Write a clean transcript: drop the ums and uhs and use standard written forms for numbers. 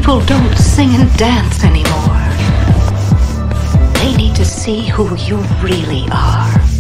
People don't sing and dance anymore. They need to see who you really are.